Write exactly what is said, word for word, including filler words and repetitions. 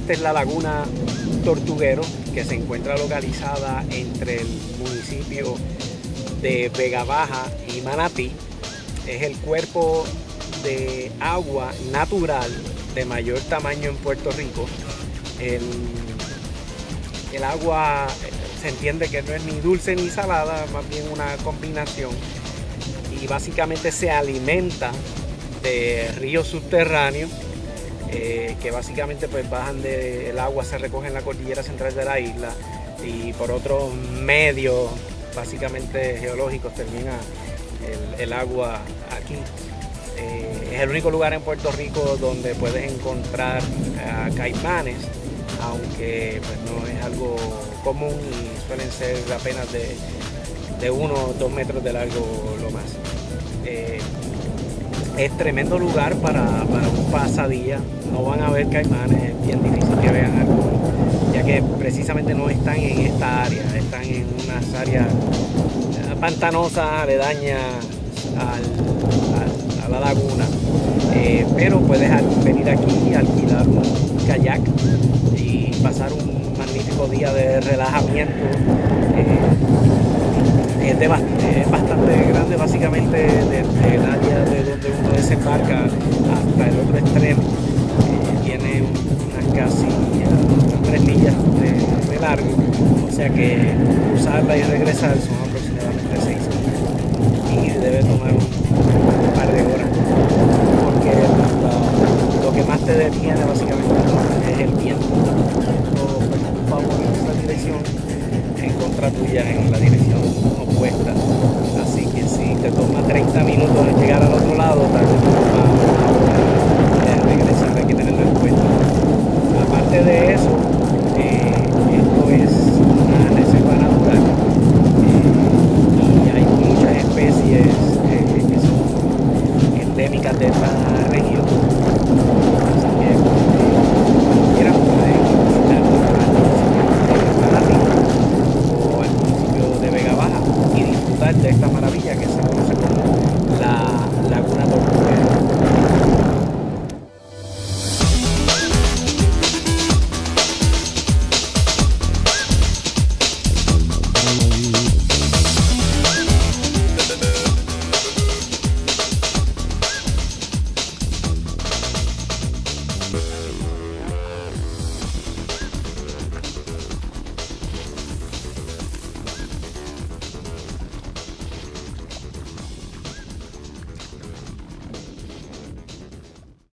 esta es la laguna Tortuguero, que se encuentra localizada entre el municipio de Vega Baja y Manatí. Es el cuerpo de agua natural de mayor tamaño en Puerto Rico. El, el agua se entiende que no es ni dulce ni salada, más bien una combinación, y básicamente se alimenta de ríos subterráneos eh, que básicamente pues bajan de, el agua se recoge en la cordillera central de la isla y por otros medios básicamente geológicos termina el, el agua aquí. Eh, es el único lugar en Puerto Rico donde puedes encontrar uh, caimanes, aunque pues, no es algo común y suelen ser apenas de, de uno o dos metros de largo lo más. Eh, es tremendo lugar para, para un pasadía. No van a ver caimanes, es bien difícil que vean algo, ya que precisamente no están en esta área, están en unas áreas pantanosas, aledañas al, al, a la laguna. Eh, pero puedes venir aquí, alquilar un kayak y pasar un magnífico día de relajamiento. Eh, es, de, es bastante grande, básicamente desde el área de donde uno desembarca hasta el otro extremo. Eh, tiene unas casi uh, tres millas de, de largo, o sea que cruzarla y regresar son aproximadamente seis horas y debe tomar un, un par de horas, porque la, lo que más te detiene básicamente es el viento. Todo pues, favor en esa dirección en contra tuya en la dirección